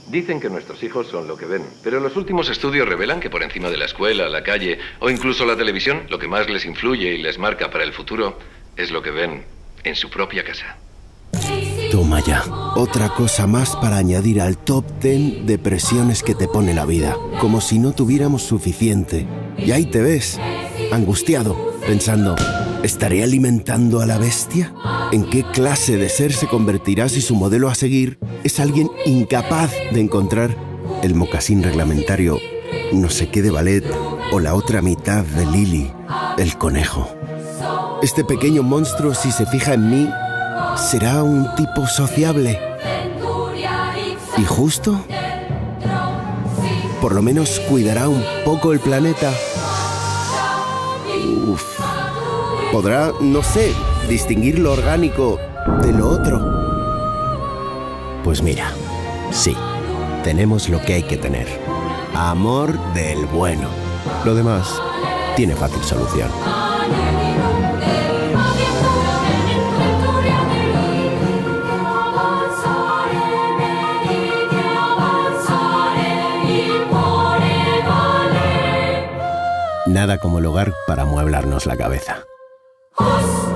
Dicen que nuestros hijos son lo que ven, pero los últimos estudios revelan que por encima de la escuela, la calle o incluso la televisión, lo que más les influye y les marca para el futuro es lo que ven en su propia casa. Toma ya, otra cosa más para añadir al top 10 de presiones que te pone la vida. Como si no tuviéramos suficiente. Y ahí te ves, angustiado, pensando, ¿estaré alimentando a la bestia? ¿En qué clase de ser se convertirá si su modelo a seguir es alguien incapaz de encontrar el mocasín reglamentario, no sé qué de ballet, o la otra mitad de Lily, el conejo? Este pequeño monstruo, si se fija en mí, ¿será un tipo sociable y justo? ¿Por lo menos cuidará un poco el planeta? Uf. ¿Podrá, no sé, distinguir lo orgánico de lo otro? Pues mira, sí, tenemos lo que hay que tener. Amor del bueno. Lo demás tiene fácil solución. Nada como el hogar para amueblarnos la cabeza.